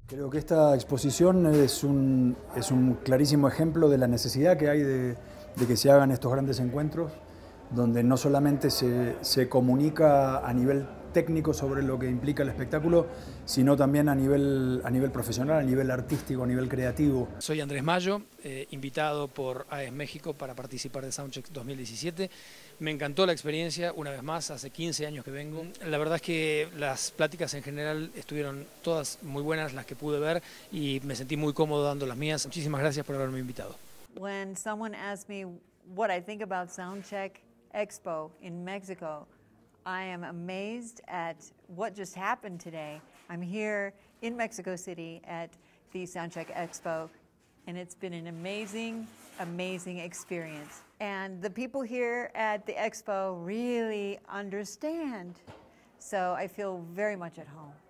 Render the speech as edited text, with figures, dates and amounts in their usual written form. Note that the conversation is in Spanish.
Creo que esta exposición es un clarísimo ejemplo de la necesidad que hay de que se hagan estos grandes encuentros, donde no solamente se comunica a nivel técnico sobre lo que implica el espectáculo, sino también a nivel profesional, a nivel artístico, a nivel creativo. Soy Andrés Mayo, invitado por AES México para participar de Soundcheck 2017. Me encantó la experiencia, una vez más, hace 15 años que vengo. La verdad es que las pláticas en general estuvieron todas muy buenas, las que pude ver, y me sentí muy cómodo dando las mías. Muchísimas gracias por haberme invitado. When someone asks me what I think about Soundcheck Expo in Mexico, I am amazed at what just happened today. I'm here in Mexico City at the Soundcheck Expo, and it's been an amazing, amazing experience. And the people here at the Expo really understand, so I feel very much at home.